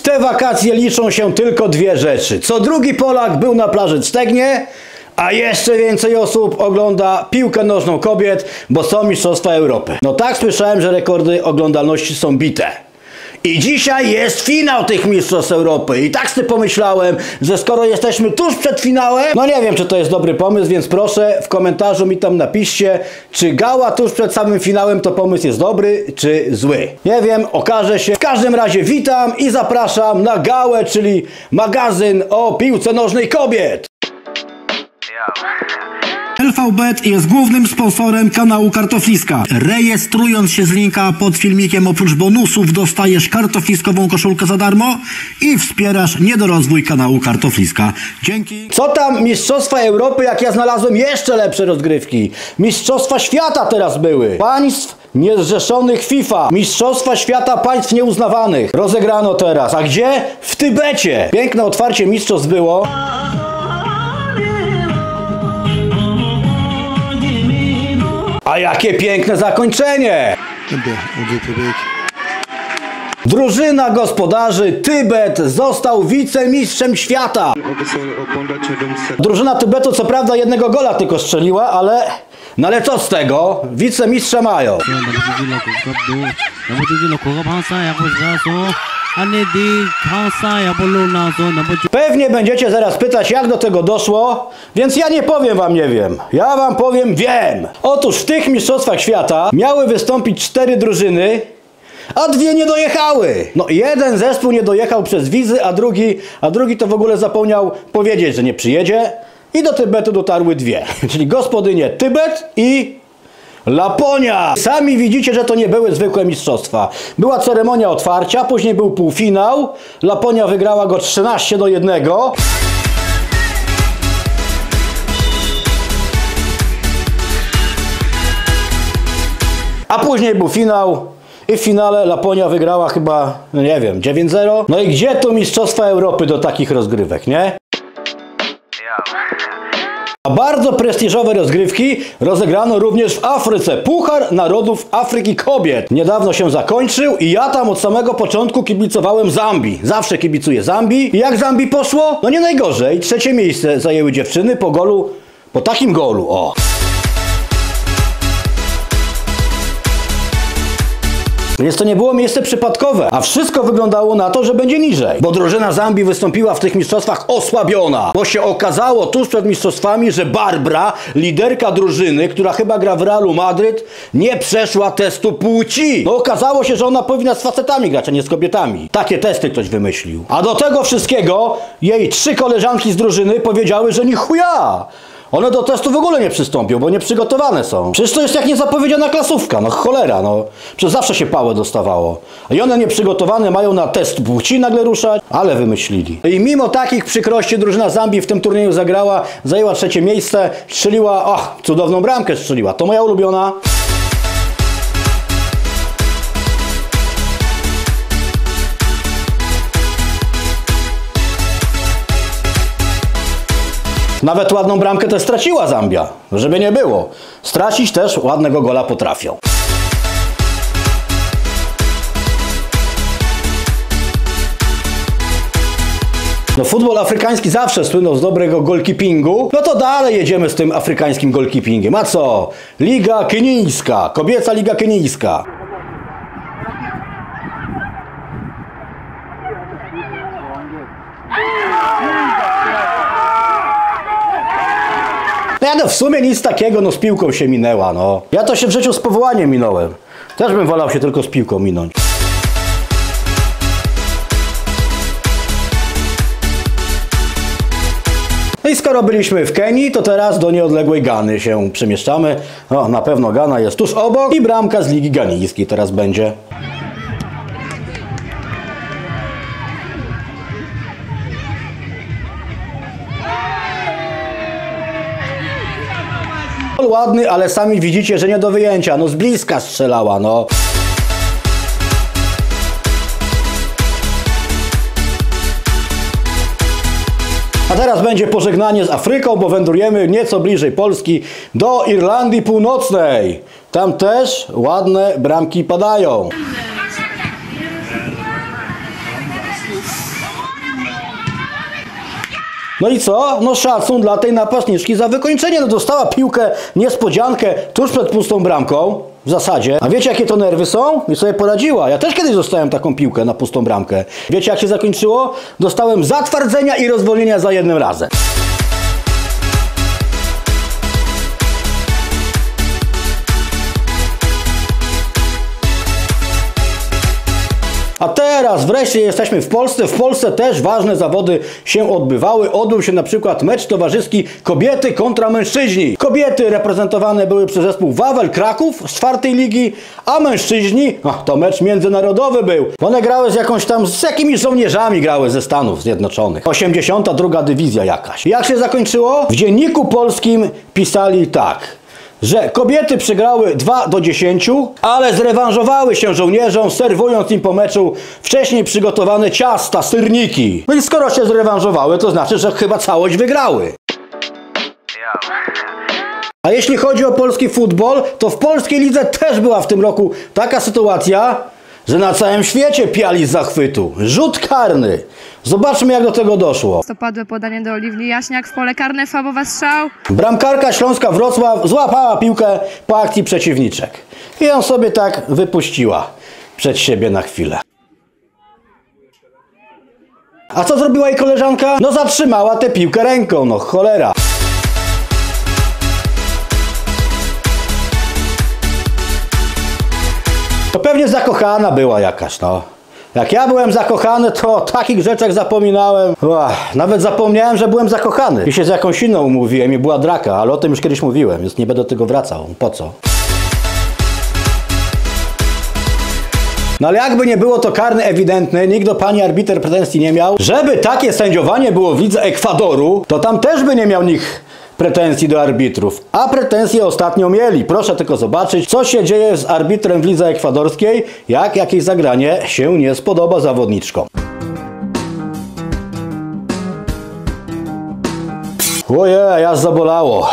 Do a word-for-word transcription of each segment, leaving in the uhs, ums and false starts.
te wakacje liczą się tylko dwie rzeczy. Co drugi Polak był na plaży Stegnie, a jeszcze więcej osób ogląda piłkę nożną kobiet, bo są mistrzostwa Europy. No tak słyszałem, że rekordy oglądalności są bite. I dzisiaj jest finał tych mistrzostw Europy. I tak sobie pomyślałem, że skoro jesteśmy tuż przed finałem, no nie wiem, czy to jest dobry pomysł, więc proszę w komentarzu mi tam napiszcie, czy gała tuż przed samym finałem to pomysł jest dobry, czy zły. Nie wiem, okaże się. W każdym razie witam i zapraszam na gałę, czyli magazyn o piłce nożnej kobiet. L V Bet jest głównym sponsorem kanału Kartofliska. Rejestrując się z linka pod filmikiem, oprócz bonusów dostajesz kartofliskową koszulkę za darmo i wspierasz niedorozwój kanału Kartofliska. Dzięki. Co tam mistrzostwa Europy, jak ja znalazłem jeszcze lepsze rozgrywki. Mistrzostwa świata teraz były. Państw niezrzeszonych FIFA. Mistrzostwa świata państw nieuznawanych. Rozegrano teraz. A gdzie? W Tybecie. Piękne otwarcie mistrzostw było. A jakie piękne zakończenie! Drużyna gospodarzy Tybet został wicemistrzem świata. Drużyna Tybetu co prawda jednego gola tylko strzeliła, ale... No ale co z tego? Wicemistrza mają. Pewnie będziecie zaraz pytać, jak do tego doszło, więc ja nie powiem wam nie wiem. Ja wam powiem wiem. Otóż w tych mistrzostwach świata miały wystąpić cztery drużyny, a dwie nie dojechały. No jeden zespół nie dojechał przez wizy, a drugi, a drugi to w ogóle zapomniał powiedzieć, że nie przyjedzie. I do Tybetu dotarły dwie, czyli gospodynie Tybet i Laponia. Sami widzicie, że to nie były zwykłe mistrzostwa. Była ceremonia otwarcia, później był półfinał. Laponia wygrała go trzynaście do jednego. A później był finał i w finale Laponia wygrała chyba, no nie wiem, dziewięć zero. No i gdzie tu mistrzostwa Europy do takich rozgrywek, nie? A bardzo prestiżowe rozgrywki rozegrano również w Afryce. Puchar Narodów Afryki Kobiet niedawno się zakończył i ja tam od samego początku kibicowałem Zambii. Zawsze kibicuję Zambii. I jak Zambii poszło? No nie najgorzej. Trzecie miejsce zajęły dziewczyny po golu, po takim golu, o. Więc to nie było miejsce przypadkowe, a wszystko wyglądało na to, że będzie niżej. Bo drużyna Zambii wystąpiła w tych mistrzostwach osłabiona. Bo się okazało tuż przed mistrzostwami, że Barbara, liderka drużyny, która chyba gra w Realu Madryt, nie przeszła testu płci. No okazało się, że ona powinna z facetami grać, a nie z kobietami. Takie testy ktoś wymyślił. A do tego wszystkiego jej trzy koleżanki z drużyny powiedziały, że ni chuja. One do testu w ogóle nie przystąpią, bo nieprzygotowane są. Przecież to jest jak niezapowiedziana klasówka, no cholera, no. Przecież zawsze się pałę dostawało. I one nieprzygotowane mają na test płci nagle ruszać, ale wymyślili. I mimo takich przykrości drużyna Zambii w tym turnieju zagrała, zajęła trzecie miejsce, strzeliła, ach, cudowną bramkę strzeliła, to moja ulubiona. Nawet ładną bramkę też straciła Zambia, żeby nie było. Stracić też ładnego gola potrafią. No futbol afrykański zawsze słynął z dobrego goalkeepingu. No to dalej jedziemy z tym afrykańskim goalkeepingiem. A co? Liga kenijska, kobieca liga kenijska. Ja no w sumie nic takiego, no z piłką się minęła, no. Ja to się w życiu z powołaniem minąłem. Też bym wolał się tylko z piłką minąć. No i skoro byliśmy w Kenii, to teraz do nieodległej Gany się przemieszczamy. No, na pewno Gana jest tuż obok i bramka z Ligi Ganijskiej teraz będzie. Ładny, ale sami widzicie, że nie do wyjęcia. No z bliska strzelała, no. A teraz będzie pożegnanie z Afryką, bo wędrujemy nieco bliżej Polski do Irlandii Północnej. Tam też ładne bramki padają. No i co? No szacun dla tej napastniczki za wykończenie. No dostała piłkę, niespodziankę tuż przed pustą bramką. W zasadzie. A wiecie jakie to nerwy są? I sobie poradziła. Ja też kiedyś dostałem taką piłkę na pustą bramkę. Wiecie jak się zakończyło? Dostałem zatwardzenia i rozwolnienia za jednym razem. A teraz wreszcie jesteśmy w Polsce. W Polsce też ważne zawody się odbywały. Odbył się na przykład mecz towarzyski kobiety kontra mężczyźni. Kobiety reprezentowane były przez zespół Wawel Kraków z czwartej ligi, a mężczyźni, no, to mecz międzynarodowy był. One grały z jakąś tam, z jakimiś żołnierzami grały ze Stanów Zjednoczonych. osiemdziesiąta druga dywizja jakaś. Jak się zakończyło? W Dzienniku Polskim pisali tak, że kobiety przegrały dwa do dziesięciu, ale zrewanżowały się żołnierzom, serwując im po meczu wcześniej przygotowane ciasta, syrniki. No i skoro się zrewanżowały, to znaczy, że chyba całość wygrały. A jeśli chodzi o polski futbol, to w polskiej lidze też była w tym roku taka sytuacja, że na całym świecie piali z zachwytu. Rzut karny. Zobaczmy jak do tego doszło. Stopadłe podanie do Oliwii Jaśniak w pole karne, fawowa strzał. Bramkarka Śląska Wrocław złapała piłkę po akcji przeciwniczek. I ją sobie tak wypuściła przed siebie na chwilę. A co zrobiła jej koleżanka? No zatrzymała tę piłkę ręką, no cholera. To pewnie zakochana była jakaś, no. Jak ja byłem zakochany, to o takich rzeczach zapominałem. Uch, nawet zapomniałem, że byłem zakochany. I się z jakąś inną umówiłem i była draka, ale o tym już kiedyś mówiłem, więc nie będę do tego wracał. Po co? No ale jakby nie było to karny ewidentny, nikt do pani arbiter pretensji nie miał. Żeby takie sędziowanie było w lidze Ekwadoru, to tam też by nie miał nikt pretensji do arbitrów. A pretensje ostatnio mieli. Proszę tylko zobaczyć, co się dzieje z arbitrem w lidze ekwadorskiej, jak jakieś zagranie się nie spodoba zawodniczkom. Ojej, aż zabolało.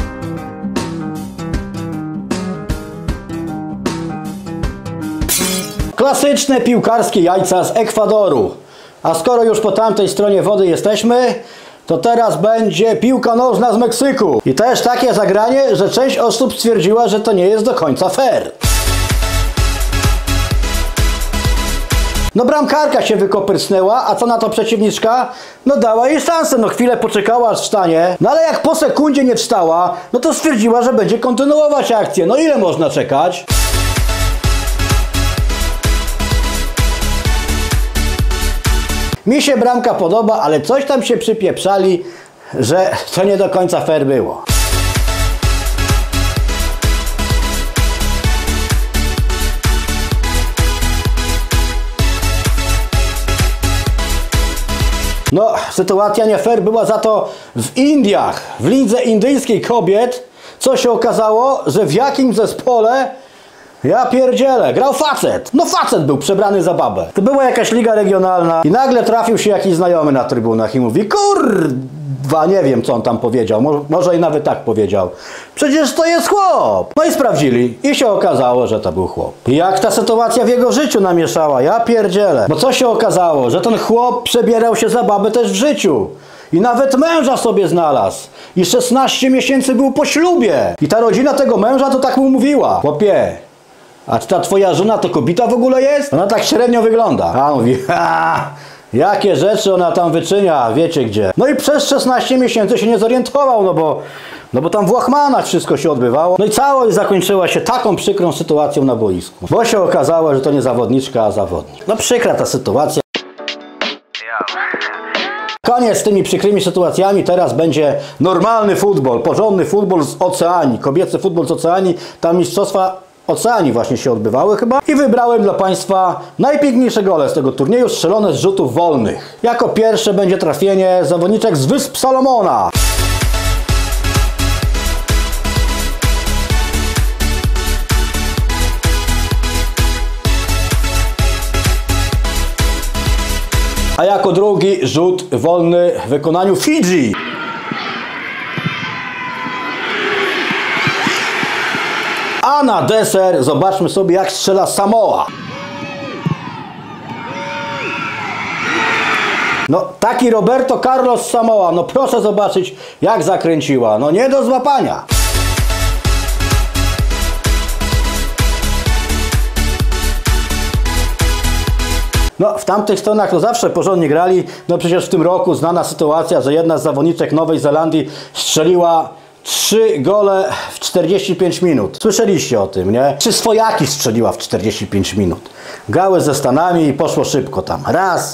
Klasyczne piłkarskie jajca z Ekwadoru. A skoro już po tamtej stronie wody jesteśmy, to teraz będzie piłka nożna z Meksyku. I też takie zagranie, że część osób stwierdziła, że to nie jest do końca fair. No bramkarka się wykopyrcnęła, a co na to przeciwniczka? No dała jej szansę, no chwilę poczekała aż wstanie. No ale jak po sekundzie nie wstała, no to stwierdziła, że będzie kontynuować akcję. No ile można czekać? Mi się bramka podoba, ale coś tam się przypieprzali, że to nie do końca fair było. No, sytuacja nie fair była za to w Indiach, w lidze indyjskiej kobiet, co się okazało, że w jakim zespole, ja pierdzielę, grał facet. No facet był przebrany za babę. To była jakaś liga regionalna i nagle trafił się jakiś znajomy na trybunach i mówi, kurwa, nie wiem co on tam powiedział, może, może i nawet tak powiedział. Przecież to jest chłop. No i sprawdzili i się okazało, że to był chłop. I jak ta sytuacja w jego życiu namieszała, ja pierdzielę. Bo co się okazało, że ten chłop przebierał się za babę też w życiu. I nawet męża sobie znalazł. I szesnaście miesięcy był po ślubie. I ta rodzina tego męża to tak mu mówiła. Chłopie, a czy ta twoja żona to kobieta w ogóle jest? Ona tak średnio wygląda. A on mówi, ha, jakie rzeczy ona tam wyczynia, wiecie gdzie. No i przez szesnaście miesięcy się nie zorientował, no bo, no bo tam w łachmanach wszystko się odbywało. No i całość zakończyła się taką przykrą sytuacją na boisku. Bo się okazało, że to nie zawodniczka, a zawodnik. No przykra ta sytuacja. Koniec z tymi przykrymi sytuacjami, teraz będzie normalny futbol, porządny futbol z Oceanii, kobiecy futbol z Oceanii, tam mistrzostwa Oceanii właśnie się odbywały chyba. I wybrałem dla Państwa najpiękniejsze gole z tego turnieju, strzelone z rzutów wolnych. Jako pierwsze będzie trafienie zawodniczek z Wysp Salomona. A jako drugi rzut wolny w wykonaniu Fidżi. A na deser zobaczmy sobie jak strzela Samoa. No taki Roberto Carlos Samoa, no proszę zobaczyć jak zakręciła, no nie do złapania. No, w tamtych stronach to zawsze porządnie grali. No przecież w tym roku znana sytuacja, że jedna z zawodniczek Nowej Zelandii strzeliła trzy gole w czterdzieści pięć minut. Słyszeliście o tym, nie? Trzy swojaki strzeliła w czterdzieści pięć minut. Grały ze Stanami i poszło szybko tam. Raz.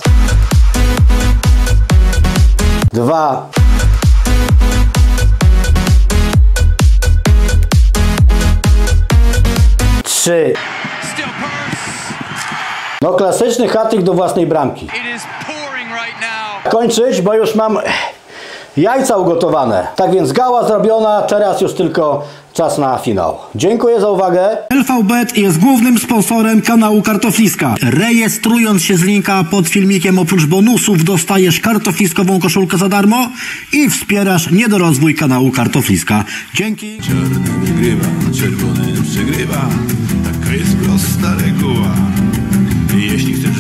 Dwa. Trzy. No klasyczny hat-trick do własnej bramki. Kończyć, bo już mam jajca ugotowane. Tak więc gała zrobiona, teraz już tylko czas na finał. Dziękuję za uwagę. L V Bet jest głównym sponsorem kanału Kartofliska. Rejestrując się z linka pod filmikiem, oprócz bonusów dostajesz kartofliskową koszulkę za darmo i wspierasz niedorozwój kanału Kartofliska. Dzięki. Czarny wygrywa, czerwony przegrywa. Taka jest prosta reguła. Jeśli chcesz